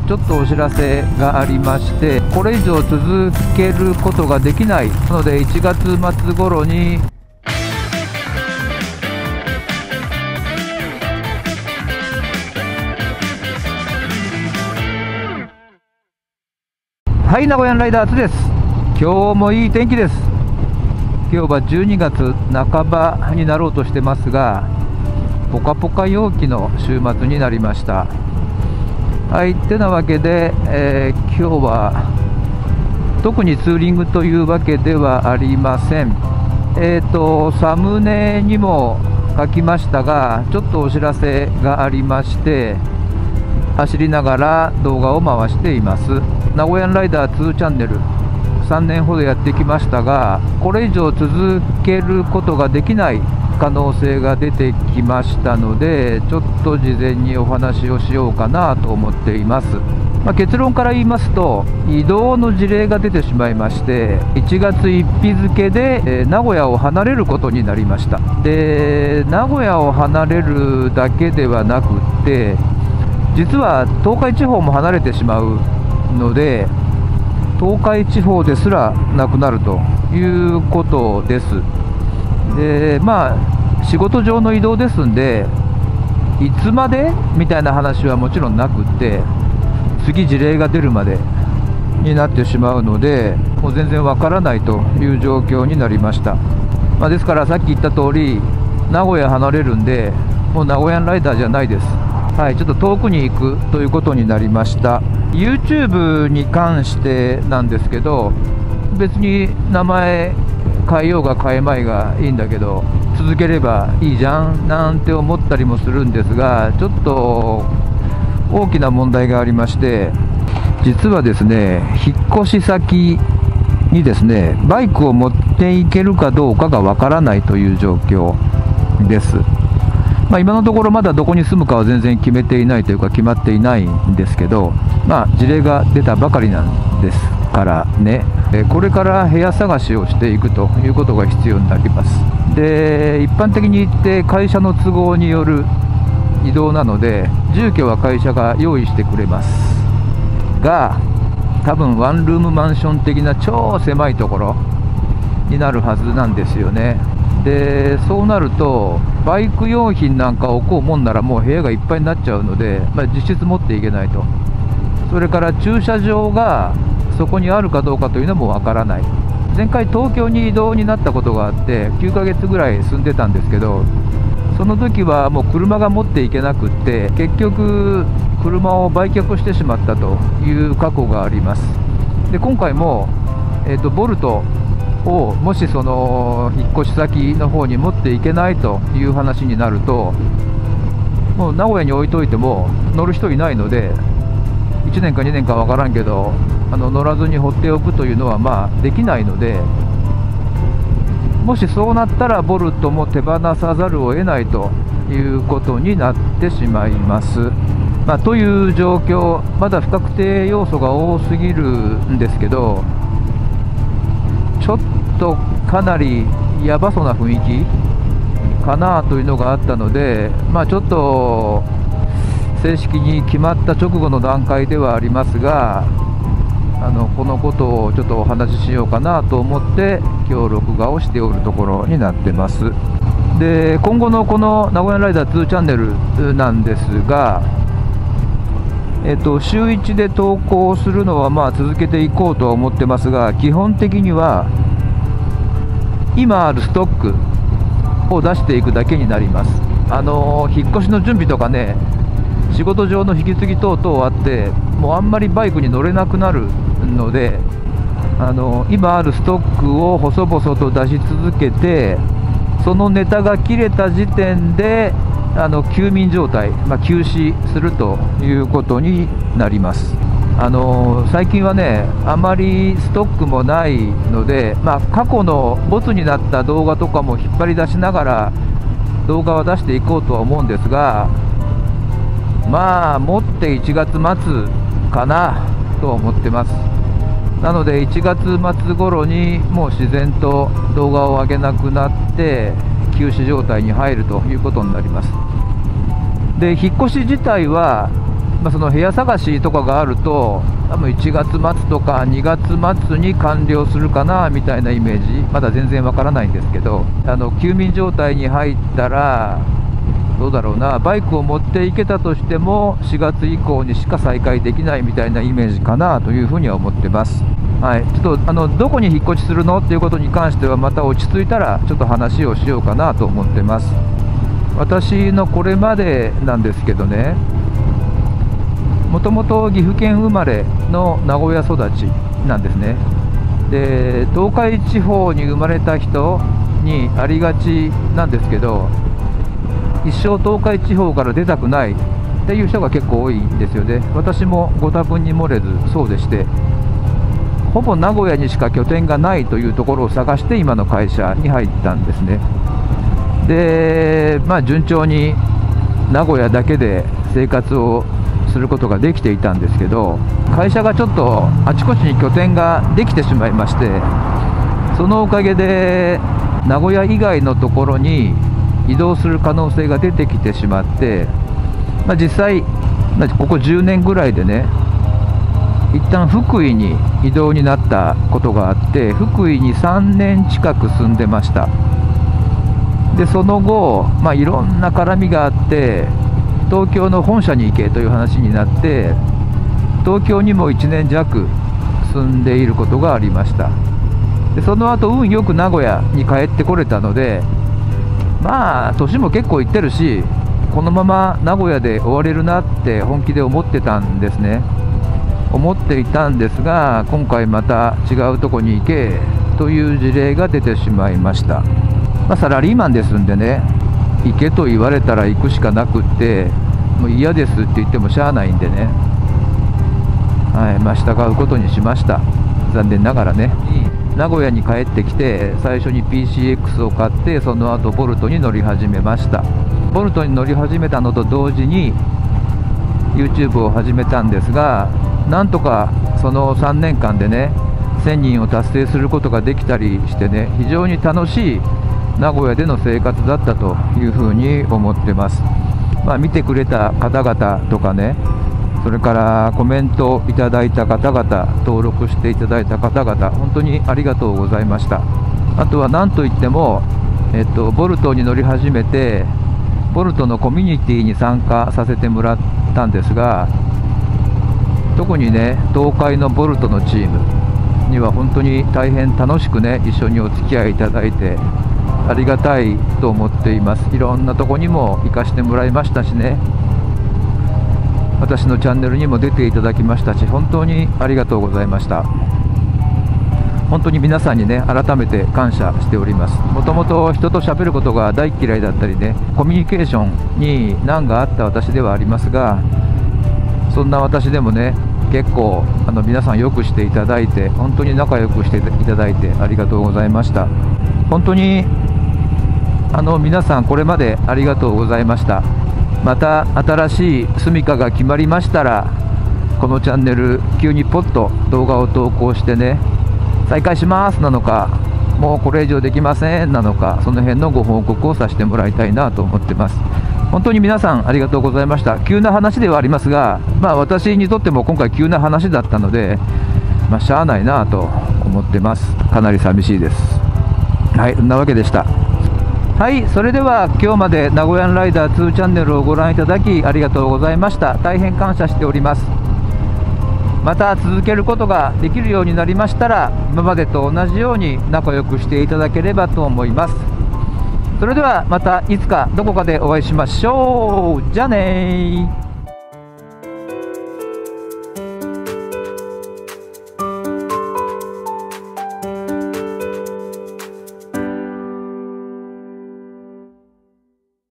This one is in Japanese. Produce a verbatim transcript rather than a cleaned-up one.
ちょっとお知らせがありまして、これ以上続けることができないので、いちがつまつ頃にはい、名古屋ライダーズです。今日もいい天気です。今日はじゅうにがつなかばになろうとしてますが、ポカポカ陽気の週末になりました。はい、てなわけで、えー、今日は特にツーリングというわけではありません。えーと、サムネにも書きましたが、ちょっとお知らせがありまして、走りながら動画を回しています。名古屋ライダーツーチャンネル、さんねんほどやってきましたが、これ以上続けることができない可能性が出てきましたので、ちょっと事前にお話をしようかなと思っています。まあ、結論から言いますと、移動の事例が出てしまいまして、いちがつついたち付で、えー、名古屋を離れることになりました。で、名古屋を離れるだけではなくって、実は東海地方も離れてしまうので、東海地方ですらなくなるということです。で、まあ仕事上の移動ですんで、いつまでみたいな話はもちろんなくって、次事例が出るまでになってしまうので、もう全然わからないという状況になりました。まあ、ですからさっき言った通り、名古屋離れるんで、もう名古屋ライダーじゃないです。はい、ちょっと遠くに行くということになりました。 YouTube に関してなんですけど、別に名前変えようが変えまいがいいんだけど、続ければいいじゃんなんて思ったりもするんですが、ちょっと大きな問題がありまして、実はですね、引っ越し先にですね、バイクを持っていけるかどうかがわからないという状況です。まあ、今のところまだどこに住むかは全然決めていないというか決まっていないんですけど、まあ、事例が出たばかりなんですからね、これから部屋探しをしていくということが必要になります。で、一般的に言って会社の都合による移動なので、住居は会社が用意してくれますが、多分ワンルームマンション的な超狭いところになるはずなんですよね。で、そうなるとバイク用品なんか置こうもんならもう部屋がいっぱいになっちゃうので、まあ、実質持っていけないと。それから駐車場がそこにあるかどうかというのもわからない。前回東京に移動になったことがあって、きゅうかげつぐらい住んでたんですけど、その時はもう車が持っていけなくって、結局車を売却してしまったという過去があります。で、今回も、えーと、ボルトをもしその引っ越し先の方に持っていけないという話になると、もう名古屋に置いといても乗る人いないので、いちねんかにねんか分からんけど、あの乗らずに放っておくというのはまあできないので、もしそうなったらボルトも手放さざるを得ないということになってしまいます。まあ、という状況、まだ不確定要素が多すぎるんですけど、ちょっとかなりやばそうな雰囲気かなというのがあったので、まあ、ちょっと正式に決まった直後の段階ではありますが、あのこのことをちょっとお話ししようかなと思って今日録画をしておるところになってます。で、今後のこの名古屋ライダーツーチャンネルなんですが、えっと、週いちで投稿するのはまあ続けていこうとは思ってますが、基本的には今あるストックを出していくだけになります。あの引っ越しの準備とかね、仕事上の引き継ぎ等々あって、もうあんまりバイクに乗れなくなるので、あの今あるストックを細々と出し続けて、そのネタが切れた時点であの休眠状態、まあ、休止するということになります。あの最近はね、あまりストックもないので、まあ、過去のボツになった動画とかも引っ張り出しながら動画は出していこうとは思うんですが、まあ持っていちがつまつかなと思ってます。なのでいちがつまつ頃にもう自然と動画を上げなくなって休止状態に入るということになります。で、引っ越し自体はまあ、その部屋探しとかがあると多分いちがつまつとかにがつまつに完了するかなみたいなイメージ、まだ全然わからないんですけど、あの休眠状態に入ったらどうだろうな、バイクを持っていけたとしてもしがつ以降にしか再開できないみたいなイメージかなというふうには思ってます。はい、ちょっとあのどこに引っ越しするのっていうことに関してはまた落ち着いたらちょっと話をしようかなと思ってます。私のこれまでなんですけどね、もともと岐阜県生まれの名古屋育ちなんですね。で、東海地方に生まれた人にありがちなんですけど、一生東海地方から出たくないっていう人が結構多いんですよね。私もご多分に漏れずそうでして、ほぼ名古屋にしか拠点がないというところを探して今の会社に入ったんですね。で、まあ順調に名古屋だけで生活をすることができていたんですけど、会社がちょっとあちこちに拠点ができてしまいまして、そのおかげで名古屋以外のところに移動する可能性が出てきてしまって、まあ、実際ここじゅうねんぐらいでね、一旦福井に移動になったことがあって、福井にさんねん近く住んでました。でその後、まあ、いろんな絡みがあって東京の本社に行けという話になって、東京にもいちねんじゃく住んでいることがありました。でその後運よく名古屋に帰ってこれたので、まあ年も結構いってるし、このまま名古屋で終われるなって本気で思ってたんですね。思っていたんですが、今回また違うとこに行けという事例が出てしまいました。まあ、サラリーマンですんでね、行けと言われたら行くしかなくって、もう嫌ですって言ってもしゃあないんでね、はい、まあ、従うことにしました。残念ながらね。名古屋に帰ってきて最初に ピーシーエックス を買って、その後ボルトに乗り始めました。ボルトに乗り始めたのと同時に YouTube を始めたんですが、なんとかそのさんねんかんでねせんにんを達成することができたりしてね、非常に楽しい名古屋での生活だったというふうに思ってます。まあ、見てくれた方々とかね、それからコメントいただいた方々、登録していただいた方々、本当にありがとうございました。あとは何といっても、えっと、ボルトに乗り始めて、ボルトのコミュニティに参加させてもらったんですが、特にね、東海のボルトのチームには本当に大変楽しくね、一緒にお付き合いいただいて、ありがたいと思っています。いろんなとこにも行かしてもらいましたしね、私のチャンネルにも出ていただきましたし、本当にありがとうございました。本当に皆さんにね、改めて感謝しております。もともと人と喋ることが大嫌いだったりね、コミュニケーションに難があった私ではありますが、そんな私でもね、結構あの皆さんよくしていただいて、本当に仲良くしていただいてありがとうございました。本当にあの皆さんこれまでありがとうございました。また新しい住処が決まりましたら、このチャンネル急にポッと動画を投稿してね、再開しますなのか、もうこれ以上できませんなのか、その辺のご報告をさせてもらいたいなと思ってます。本当に皆さんありがとうございました。急な話ではありますが、まあ私にとっても今回急な話だったので、まあしゃあないなと思ってます。かなり寂しいです。はい、そんなわけでした。はい、それでは今日まで名古屋ライダーツーチャンネルをご覧いただきありがとうございました。大変感謝しております。また続けることができるようになりましたら、今までと同じように仲良くしていただければと思います。それではまたいつかどこかでお会いしましょう。じゃあねー。